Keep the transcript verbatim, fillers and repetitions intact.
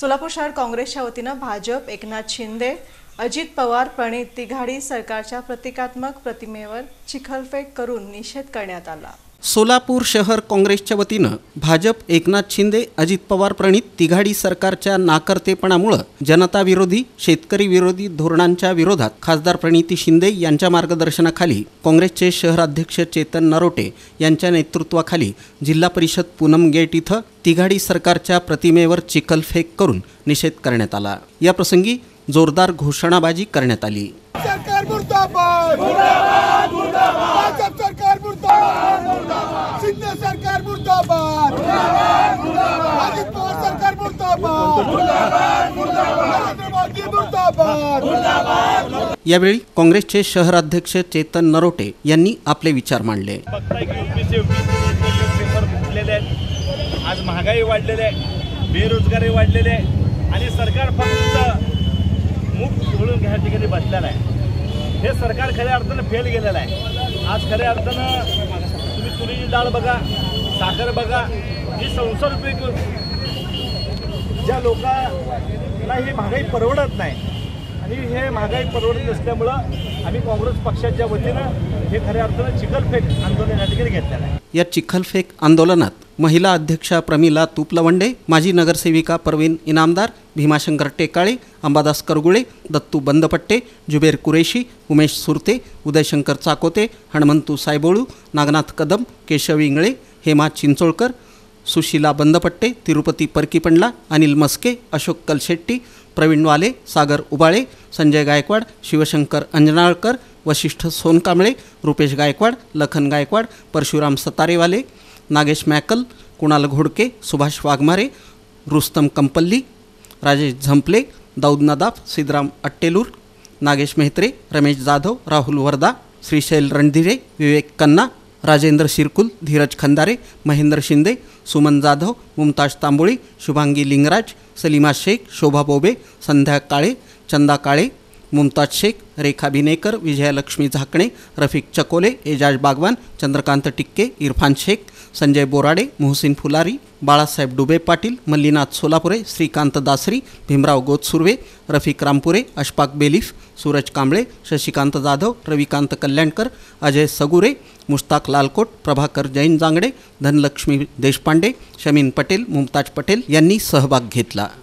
सोलापूर शहर काँग्रेसच्या वतीने भाजप, एकनाथ शिंदे, अजित पवार, प्रणित तिघाडी सरकारच्या प्रतिकात्मक प्रतिमेवर चिखलफेक करून निषेध करण्यात आला। सोलापूर शहर काँग्रेसच्या वतीने भाजप, एकनाथ शिंदे, अजित पवार, प्रणित तिघाडी सरकारच्या नाकर्तेपणामुळे जनता विरोधी, शेतकरी विरोधी धोरणांच्या विरोधात खासदार प्रणिती शिंदे यांच्या मार्गदर्शनाखाली काँग्रेसचे शहराध्यक्ष चेतन नरोटे यांच्या नेतृत्वाखाली जिल्हा परिषद पूनम गेट इथं तिघाडी सरकारच्या प्रतिमेवर चिखलफेक करून निषेध करण्यात आला। या प्रसंगी जोरदार घोषणाबाजी करण्यात आली। सरकार मुर्दाबाद, मुर्दाबाद, मुर्दाबाद, सरकार मुर्दाबाद, मुर्दाबाद, शिंदे सरकार मुर्दाबाद, मुर्दाबाद, मुर्दाबाद, अजित पवार सरकार मुर्दाबाद, मुर्दाबाद, मुर्दाबाद, नरेंद्र मोदी मुर्दाबाद, मुर्दाबाद। यावेळी काँग्रेसचे शहराध्यक्ष चेतन नरोटे यांनी आपले विचार मांडले। आज महागाई वाढलेली आहे, बेरोजगारी वाढलेली आहे आणि सरकार फक्त मुख सोडून घ्या ठिकाणी बसलेलं आहे। हे सरकार खऱ्या अर्थानं फेल गेलेलं आहे। आज खऱ्या अर्थानं तुम्ही तुरीची डाळ बघा, साखर बघा, ही संसार रुपये ज्या लोकांना ही महागाई परवडत नाही आणि हे महागाई परवडत नसल्यामुळं आम्ही काँग्रेस पक्षाच्या वतीनं हे खऱ्या अर्थानं चिखलफेक आंदोलन या ठिकाणी घेतलेलं आहे। या चिखलफेक आंदोलनात महिला अध्यक्षा प्रमिला तुपलवंडे, माजी नगरसेविका परवीन इनामदार, भीमाशंकर टेकाळे, अंबादास करगुळे, दत्तू बंदपट्टे, जुबेर कुरेशी, उमेश सुरते, उदयशंकर चाकोते, हणमंतू सायबोळू, नागनाथ कदम, केशव इंगळे, हेमा चिंचोळकर, सुशीला बंदपट्टे, तिरुपती परकीपंडला, अनिल मस्के, अशोक कलशेट्टी, प्रवीण वाले, सागर उबाळे, संजय गायकवाड, शिवशंकर अंजनाळकर, वशिष्ठ सोनकांबळे, रुपेश गायकवाड, लखन गायकवाड, परशुराम सतारेवाले, नागेश मॅकल, कुणाल घोडके, सुभाष वाघमारे, रुस्तम कंपल्ली, राजेश झंपले, दाऊद नदाफ, सिद्धराम अट्टेलूर, नागेश मेहत्रे, रमेश जाधव, राहुल वर्दा, श्रीशैल रणधीरे, विवेक कन्ना, राजेंद्र शिरकुल, धीरज खंदारे, महेंद्र शिंदे, सुमन जाधव, मुमताज तांबोळी, शुभांगी लिंगराज, सलीमा शेख, शोभा बोबे, संध्या काळे, चंदा काळे, मुमताज शेख, रेखा बिनेकर, विजयलक्ष्मी झाकणे, रफिक चकोले, एजाज बागवान, चंद्रकांत टिक्के, इरफान शेख, संजय बोराडे, मोहसिन फुलारी, बाळासाहेब डुबे पाटील, मल्लीनाथ सोलापुरे, श्रीकांत दासरी, भीमराव गोतसुर्वे, रफिक रामपुरे, अशफाक बेलीफ, सूरज कांबळे, शशिकांत जाधव, रविकांत कल्याणकर, अजय सगुरे, मुश्ताक लालकोट, प्रभाकर जैन जांगडे, धनलक्ष्मी देशपांडे, शमीन पटेल, मुमताज पटेल यांनी सहभाग घेतला।